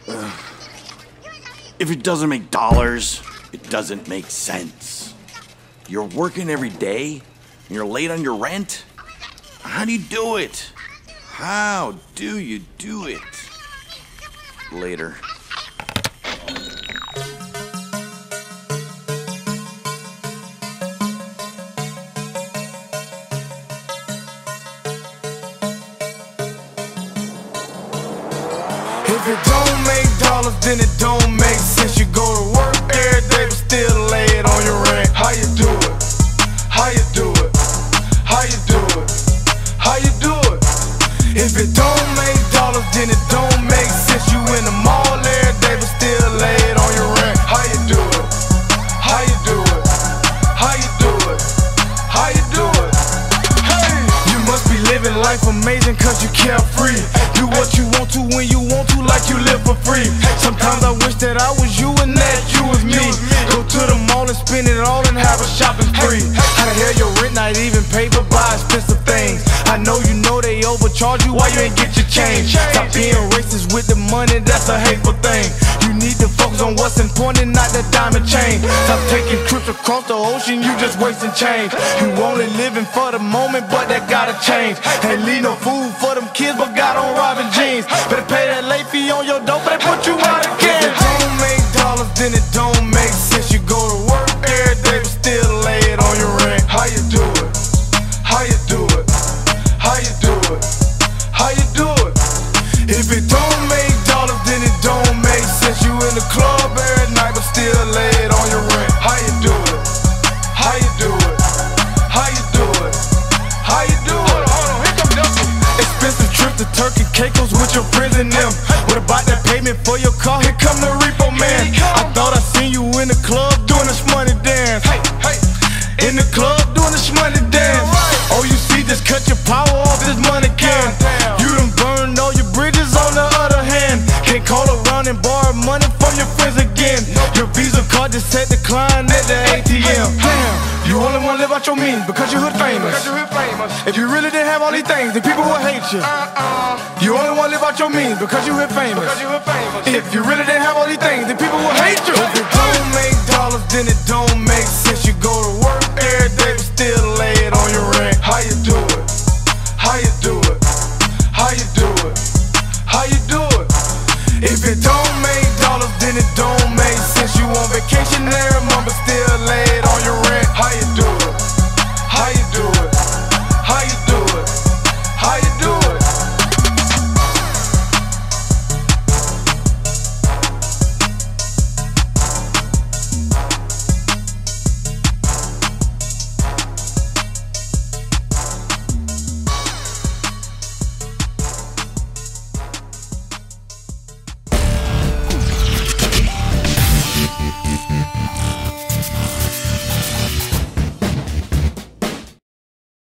If it doesn't make dollars, it doesn't make sense. You're working every day, and you're late on your rent? How do you do it? How do you do it? Later. If it don't make dollars, then it don't make sense. You go to work every day, but still late on your rent. How you do it? How you do it? How you do it? How you do it? If it don't make dollars, then it don't make sense. You in the mall every day, but still late on your rent. How you do it? How you do it? How you do it? How you do it? Hey! You must be living life amazing cause you carefree. Do what you want to when you want to, like you live for free. Sometimes I wish that I was you and that you was me. Go to the mall and spend it all and have a shopping spree. How the hell your rent not even paid for buy expensive things? I know they overcharge you, why you ain't get your change? Stop being racist with the money, that's a hateful thing. You need to focus on what's important, not that diamond chain. Stop taking trips across the ocean, you just wasting change. You only living for the moment, but that gotta change. Ain't leave no food for them kids, but got on robbing jeans. Better pay that late fee on your dope, but they put you out again. If it don't make dollars, then it don't make sense. You go to work every day, but still late on your rent. How you do it? How you do it? How you do it? How you do it? If it don't make dollars, then it don't make sense. You in the club every night, but still late on your rent. How you do it? How you do it? How you do it? How you do it? Hold on, here come Duffle. Expensive trip to Turkey, Caicos with your friends and them. What about that payment for your car? Here come the repo man. I thought I seen you in the club doing this money dance. In the club doing this money dance. Oh, you see, just cut your power off, this money can. You done burned all your bridges on the other hand. Can't call around and borrow money from your friends again. Your Visa card just said decline at the ATM. Damn, you only wanna live out your means because you hood famous. If you really didn't have all these things, then people would hate you. You only wanna live out your means because you hood famous. If you really didn't have all these things, then people would hate you. If it don't make dollars, then it don't make sense. You go to work every day, but still late on your rent. How you do it? How you do it? How you do it? How you do it? If it don't make dollars, then it don't make sense. You on vacation there